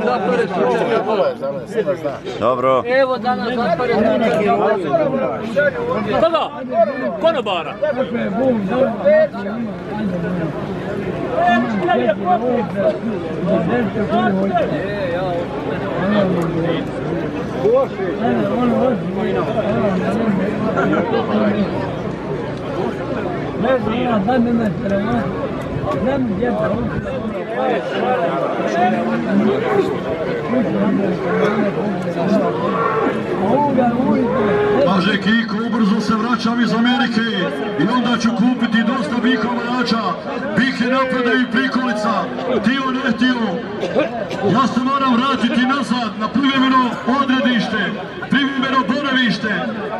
Dobro. Evo danas zatvoren. Koga? Konobara. Kaže Kiko, ubrzo se vraćam iz Amerike i onda ću kupiti dosta bikovajača, bih je napredaju i prikolica, tio ne tio. Ja se moram vratiti nazad na privremeno odredište, privremeno boravište.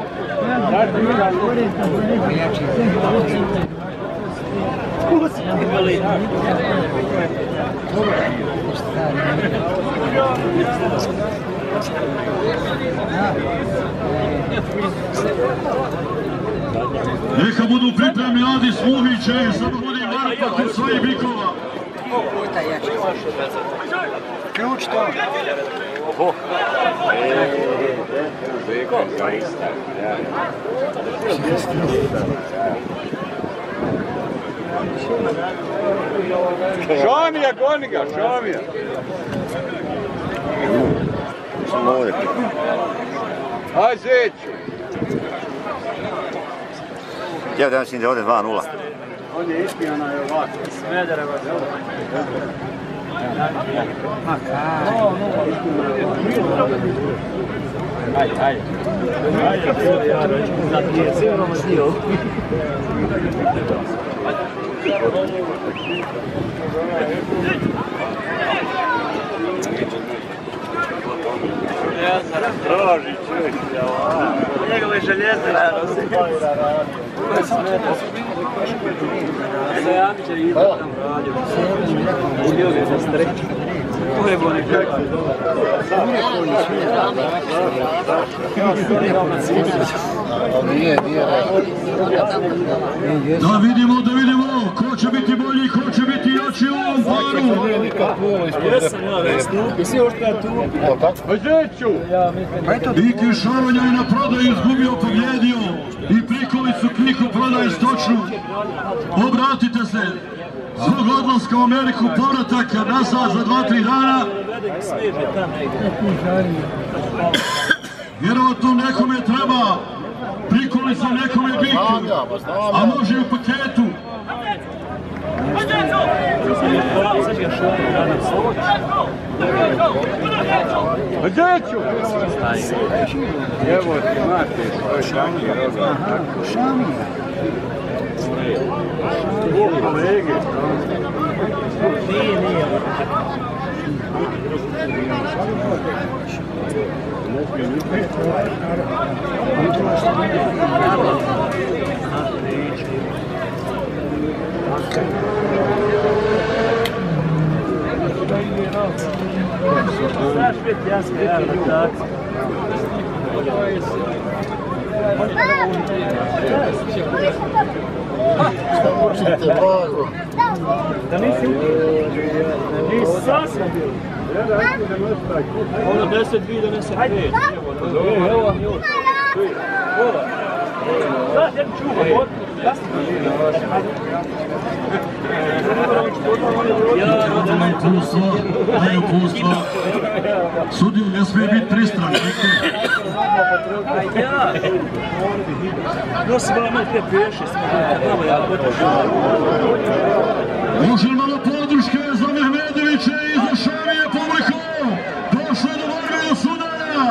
Neka budu pripremni Adi Smuhiće, samo budi Marko kod svojih bikova. Ključ to. Šamija, goni ga, Šamija. Aj, Zeću. Ja danas ide ovdje 2-0. On je ispijana je ovako. Smedereva zelo. Ajde, ajde. Traži čovjek, njegove željezne nosi. Zajamiće i iza tam radio. Udio ga za streću. Ujebo nekako. Da vidimo, ko će biti bolji, ko će biti jači u ovom paru. Jesam ja već, svi oštra tu. Zeću! Biki Šaronja je na prodaju izgubio, pobjedio i prikolicu Kniku prodaje stočnu. Obratite se, zbog odlaska u Ameriku povratak nazad za 2-3 dana. Vjerovatno nekome treba prikolica, nekome biki, a može i u paketu. Zeću! Evo ti mati, to je Šamija. Šamija. Kolege. Nije. Znaš biti jasno, tako. Da nisi nisi sasvim bio. Ono 10-2 donese 5. Evo vam još. Sad jednu čuva, Neopustva. Sudio ne smije biti pristran. Nosi bila malo te peše, Može malo podrške za Mehmedovića i za Šamije publiku. Došlo do borbe do sudara.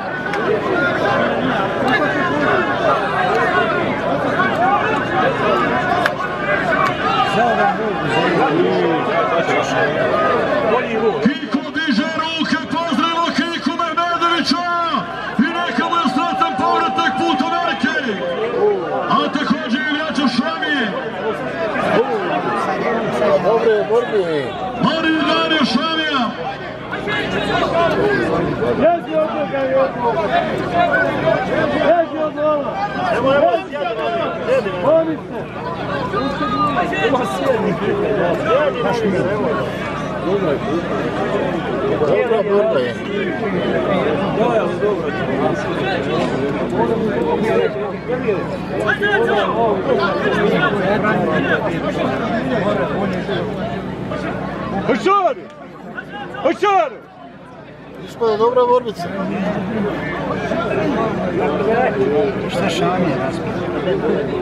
Kiko diže ruke, pozdravimo Kiku Mehmedovića i neka mu je sretan povratak put Amerike. A također i Vjača Šamije. Dobre borbe. Mario Dario Šamija. Jezi od njega i od njega. Jezi od njega. Oni se. Ima sjednik. dobra borba je. Hoćari! Hoćari! Ispada dobra borbica. Šta Šamije raspita?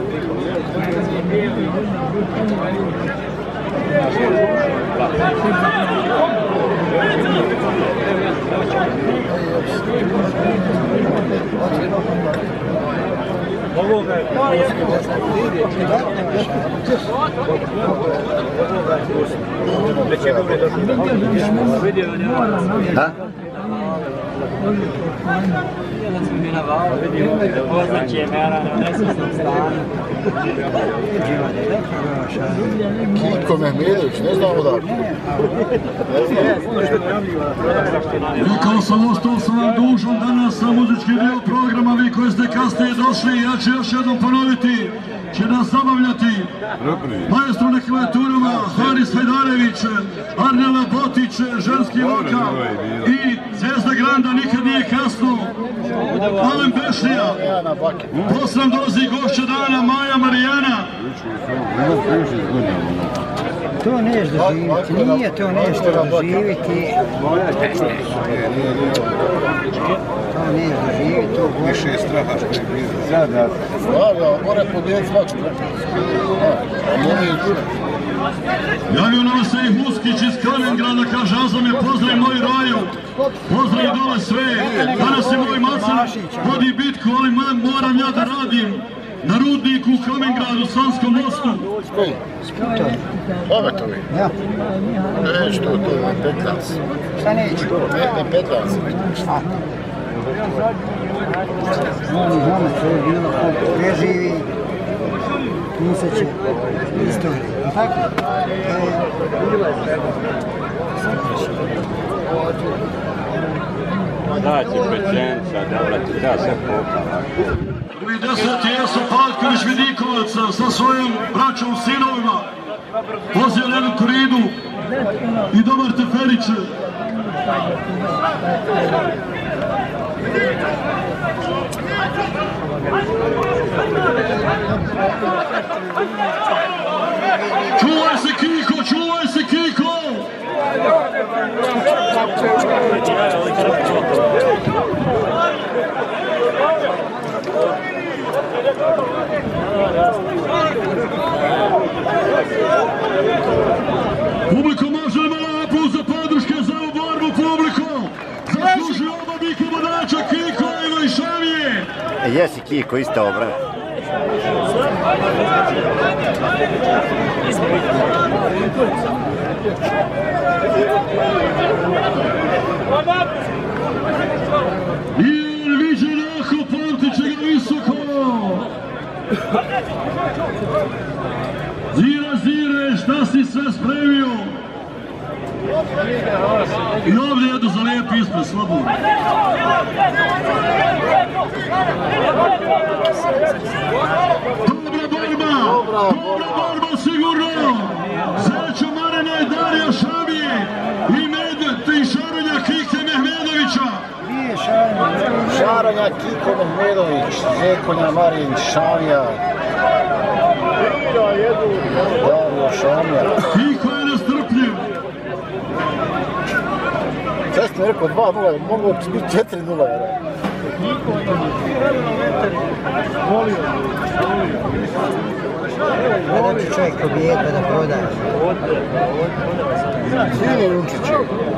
Da? Kiko Mehmedović, ne znam odakle. Rekao sam, ostao sam vam dužan danas sa muzički dio programa, vi koji ste kasnije došli, ja ću još jednom ponoviti, će nas zabavljati maestro na klavijaturama Haris Hajdarević, Arnela Botić, ženski vokal i Zvezda Granda, nikad nije kasno, Alen Bešnija. Posle nam dolazi gošća dana Maja Marijana. To neš doživiti, nije to nešto doživiti. To neš doživiti, to više je straha što je bilo. Da, mora podijeliti svačku. Javio nam se i Huskić iz Kaliningrada, kaže Azam je pozdrav moj raju, pozdrav dole sve, danas je moj Macan, vodi bitku, ali moram ja da radim na rudniku u Kaliningradu, Sanskom mostu. Sputom. Pogatovi? Ja. Neć to, ne petlac. Šta neću? Ne petlac. A? Znamo, to je bilo preživi. Pisaće istorije. Tako? Daće pečenca, dobra ti da se pokala. Prvi 10. Jeso Paljković Vidikovaca sa svojom braćom, sinovima. Vozio jednu koridu i dobar Teferić. Čuvaj se Kiko, čuvaj se Kiko! Publiko, može li malo aplauz za podrške za ovu borbu, publiko? Zasluži oba bika vodača, Kiko, Evo i Šamije. Jesi Kiko, ista obrana. I on viđe nako, pamtit će ga visoko. Zire, šta si sve spremio? I ovdje jedu za lijepi ispred, slobodno. Dobra borba sigurno. Zećo Marina i Darija Šamije i Medved i Šaronja Kike Mehmedovića. Nije Šaronja Kiko Mehmedović, Zekonja Marin Šamija. Dario Šamija. Kiko je nestrpljiv. Sve sam rekao 2-0, mogu biti 4-0. Kada će čovjek pobijeti da prodaje? Sine Junčiće.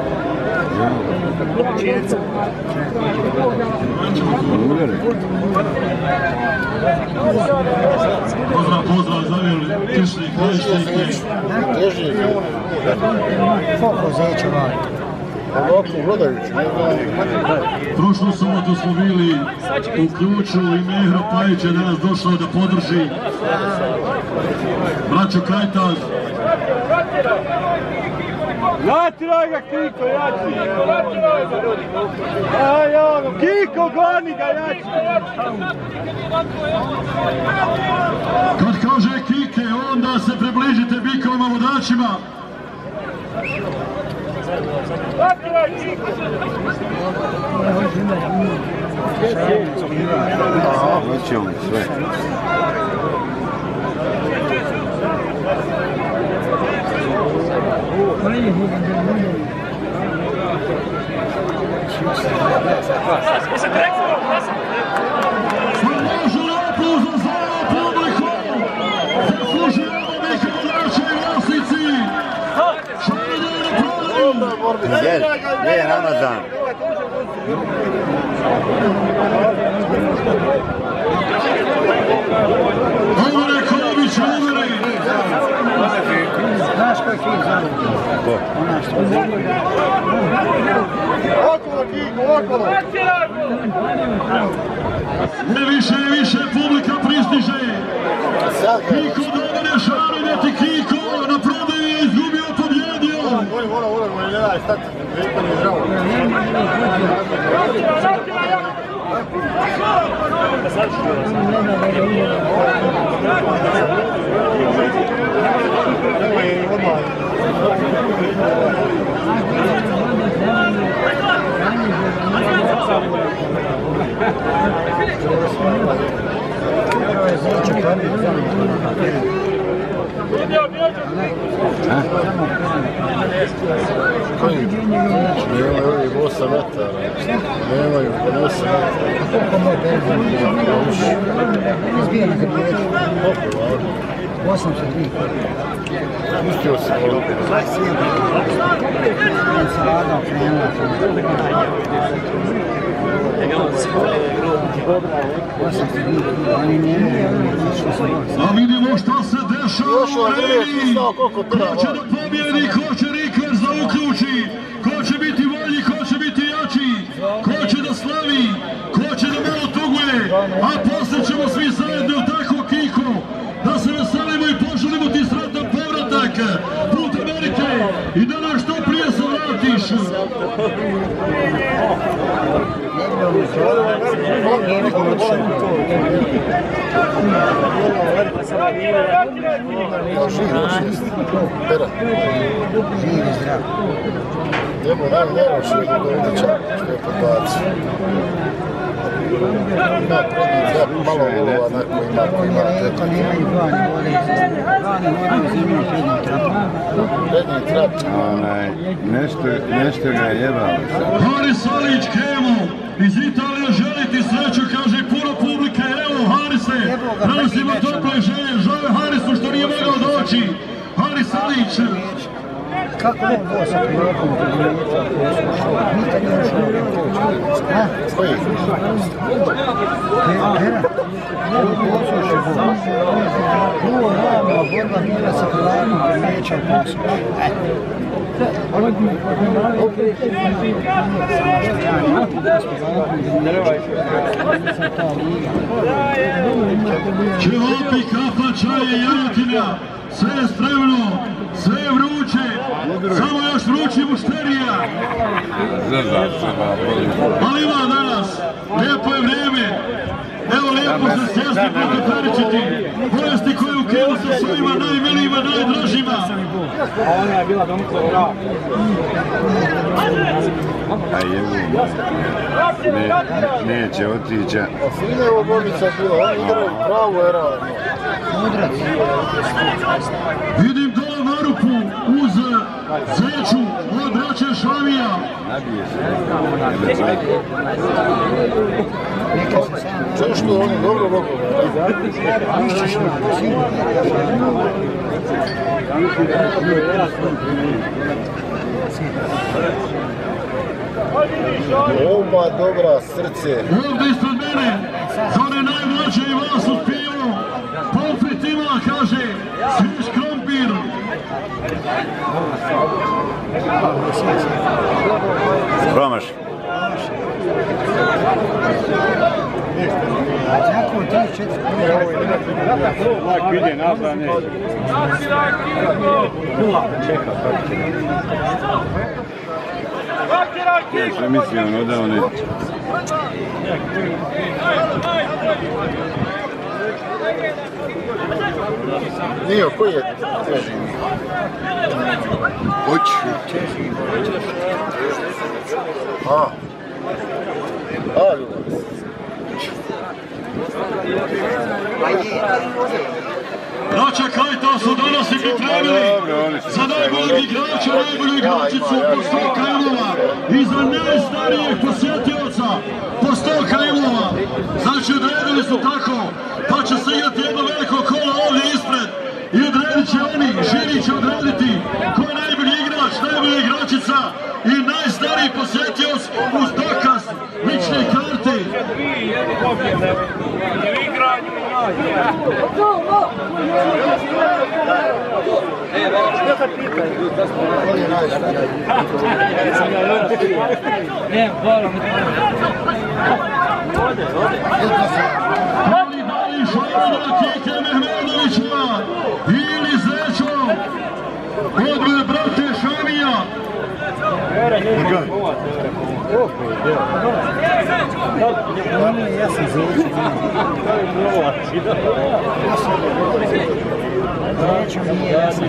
Pozdrav, zavijeli, tišnik, tišnik. Teži. Koliko zeće vali? Ovako, gledajući, ne znam. Prošlu subotu smo bili u Ključu i Mehro Pajić je danas došao da podrži braću Kajtaz. Natiraj ga Kiko, jači! Kiko, goni ga, jači! Kad kaže Kike, onda se približite bikovima vodačima. Hoće on sve. Gdje je Ramazan? Omre Ković, Omre! Znaš koji je Kik zove? Ona što je. Okolo Kik, okolo! Više publika pristiže. Kiko dobere šarenjati, Kiko na prodaju je izgubio, pobjedio. Ne daj, stati, Kiko mi je žao. Koji? Nemaju ovih 8 metara. Nemaju 8 metara. Koliko moj benzin? Izbijeno za bijeću. Koliko, ali? 802. Pustio se ovo. 27. Sam se vada okrenula. 802. Oni nemaju. A vidimo šta se dešava u areni. Ko će da pobjedi, ko će Rikers da uključi, ko će biti bolji, ko će biti jači, ko će da slavi, ko će da malo tuguje, a posle ćemo svi zajedno tako Kiko da se veselimo i poželimo ti sretan povratak put Amerike i da nam što prije se vratiš. Živi zdrav. Evo, najloši je Dovića što je pobacio. Ima prednji trap, malo volova onako ima koji ima To nemaju dva, ne moraju zemlju prednji trap. prednji trap. Nešto ga je jebalo. Haris Alić, Kevo, iz Italije želi ti sreću, kaže puno publike, evo Harise, prenosimo tople žele Harisu što nije mogao doći. Haris Alić. Kako on bo sa prilokom kod Riječa? Nikad nije ušao na koč. Koji? Pera. Poslušaj bo. Prvo ravno borba bila sa prilokom kod Riječa u poslu. Ćevapi, kafa, čaje, jajatina, sve je spremno, sve je vruće, samo još vrući mušterija. Ali ima danas, lijepo je vrijeme, evo lijepo se sjesti protoperičiti, pojesti koju kevu sa svojima najmilijima, najdražima. A ona je bila domakla prava. A jebu, neće otići. A fina je ovo bolnica bila, oni igraju pravu eranu. Mudrac. Vidim dole na rupu uz Zeču od braće Šavija. Nabije se. Češ što oni dobro mogu? Mišćeš na sigurno. Oba dobra srce. Ovdje ispred mene, za one najmlađe i vas uspijemo. Pomfrit ima, kaže, svjež krompir. Promaš. Tako, 3-4. Ovak ide nazad, ne. Ja što mislim, ono da one... Nio, koji je teži? Hoću. Braća Kajta su danas i pripremili za najboljeg igrača, najbolju igračicu po 100 kajlova i za najstarijeg posjetioca po 100 kajlova. Znači odredili su tako, pa će se igrati jedno veliko kolo ovdje ispred i odredit će oni, žiri će odrediti ko je najbolji igrač, najbolja igračica i najstariji posjetioc uz dokaz lične karte. Ali dali šalada Kike Mehmedovića ili Zečo od brate Šamija. Ja sam Zečo. Zečo nije, ja sam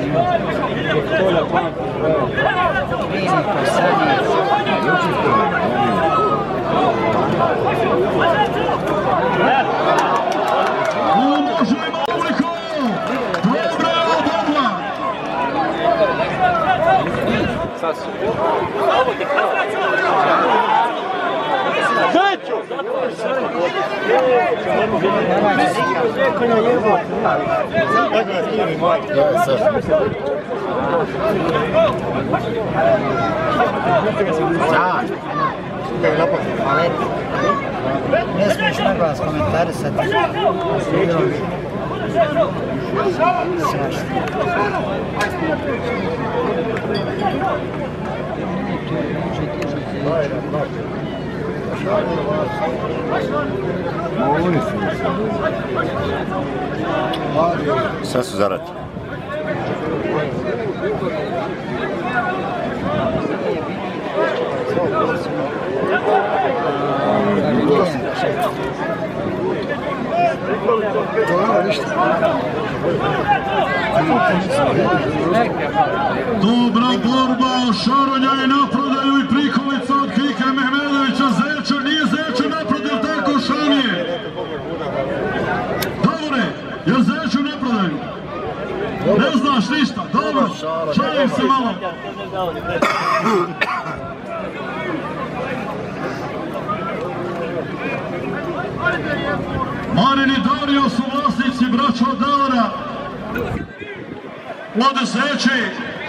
ne smiješ na glas komentarisati. Sad su zaradi. Dobra borba, Šaronja je na prodaju i prikolica od Kike Mehmedovića. Zečo, nije Zečo na prodaju, tako Šamije. Dobro, jer Zečo ne prodaju. Ne znaš ništa, dobro, šalim se malo. Marin i Dario su vlasnici braća od Davora. Od Zeči.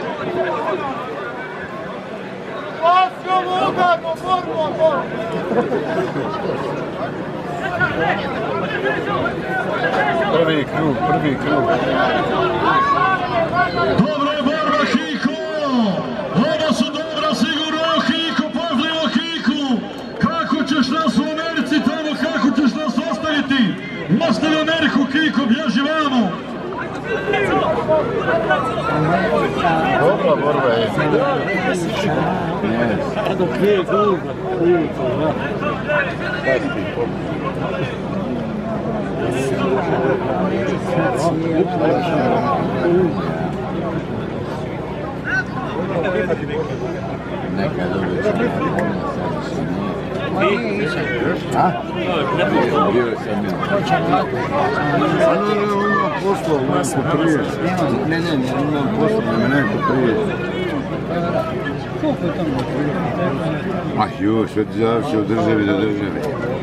Prvi krug. Dobra je borba, Kiko! Oba su dobra, sigurno, Kiko, pažljivo, Kiku! Kako ćeš nas u Americi tamo, kako ćeš nas ostaviti? Ostavi Ameriku, Kiko, bježi vamo! Dobra borba je. Ah još, od zavše od državi do državi.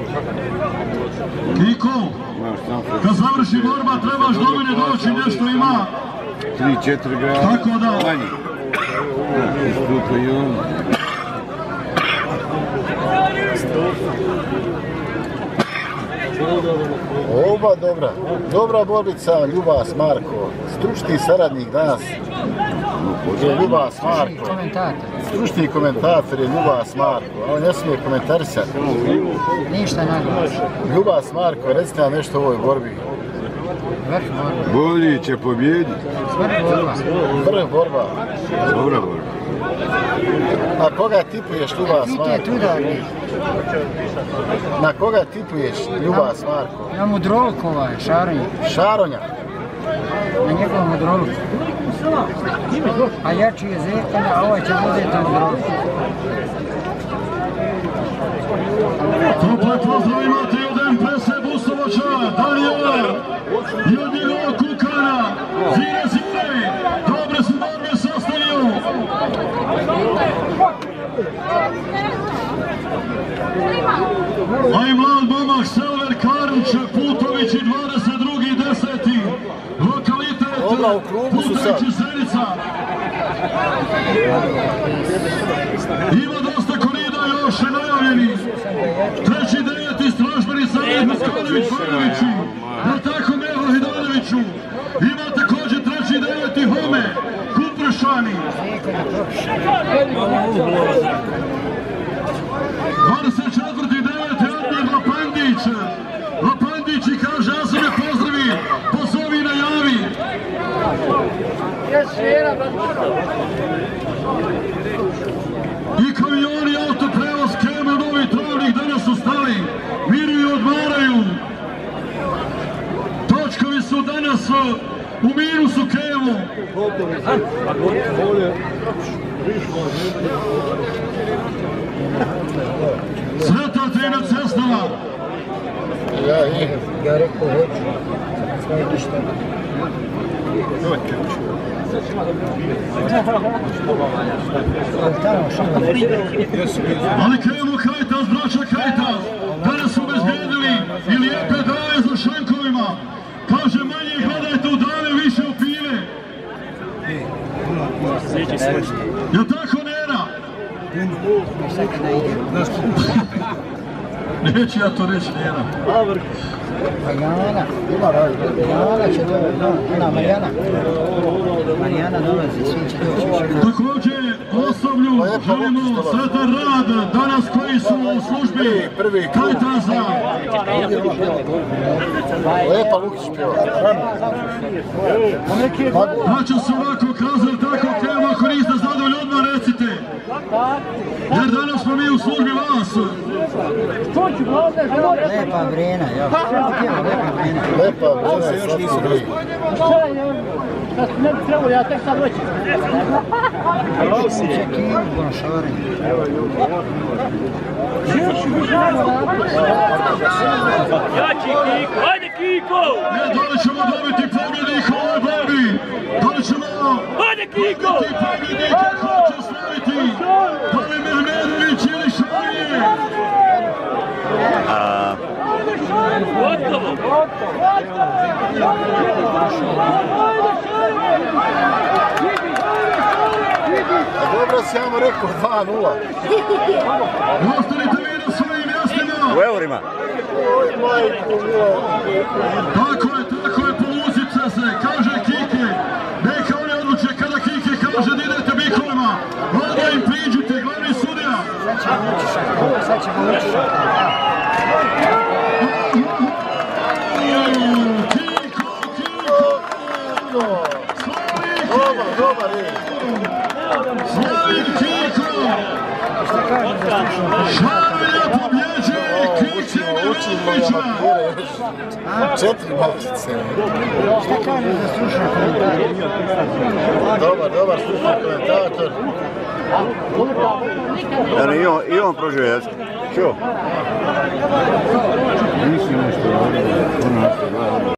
Kiko, kad završi borba trebaš do mene doći, nešto ima. 3-4 grada. Tako da. Manje. Istupa i on. Oba dobra borbica, Ljubas Marko, stručni saradnik danas je Ljubas Marko, stručni komentator je Ljubas Marko, on ne smije komentarisati. Ništa na glas. Ljubas Marko, recite nam nešto o ovoj borbi. Bolji će pobjediti. Vrh borba. Dobra borba. Na koga tipuješ, Ljubas Pite Marko? Tudarni. Na koga tipuješ, Ljubas Marko? Na Mudrolku Šaronja. Šaronja. Na njegovom Mudrolku. A jači je Zekanja, a ovaj će uzeti Mudrolku. Tople pozdrav imate od Emprese Bustovača, Danijela i od njegovog Kukana, Zire, dobre su borbe sastavio. A i mlad momak Selver Karić, Putović i 22.10. Lokalitet Putović i Zenica. Ima dosta korida još najavljeni. 3.9. stražbeni Samir Moskalović Banovići. Na tako Meho Hidanoviću. Ima također 3.9. Home Kupršani. 24.9. Admir Lapandić. Lapandić i kaže ja sam je pozdravi. Pozovi na javi. I kamioni autoprevoz Kema Novi Travnik danas su stali, miruju i odmaraju. Točkovi su danas u minusu Kevu. Sretate na cestama. Ja rekao hoću. Svoje ništa. Ali Kevu Kajtas, braća Kajtas, danas su bezbjedili i lijepe dave za šankovima. Kaže manje gledajte u dave, više u pive. Je tako Nera? Neću ja to reći Nera. Marijana će doći, Marijana. Marijana dolazi, svi će doći. Također osoblju želimo sretan rad danas koji su u službi Kajtaza. Lepa Lukić pjeva. Znači su ovako kazali tako Kevo, ako niste zadovoljni odmah recite. Jer danas smo mi u službi vas. Lepa Brena, ja. Lepa Brena, još nisu bili. Ne bi trebalo, ja tek sad doći. Jači Kiko, ajde Kiko! Da li ćemo dobiti pobjednika u ovoj borbi? Da li ćemo dobiti pobjednika ko će slaviti? Da li Mehmedović ili Šarije? Gotovo! Dobro si ja mu rekao 2-0. Ostanite vi na svojim mjestima. U eurima. Tako je, povucite se, kaže Kike. Neka oni odluče kada Kike kaže da idete bikovima. Onda im priđite, glavni sudija. Sad će ga ući šaka. Dobar je. Slavim Kiko! Šarija pobjeđuje Kike Mehmedovića! 4 malčice. Šta kaže za stručni komentator? Dobar stručni komentator. I on proživio, jesmo? Čuo? Nisi nešto,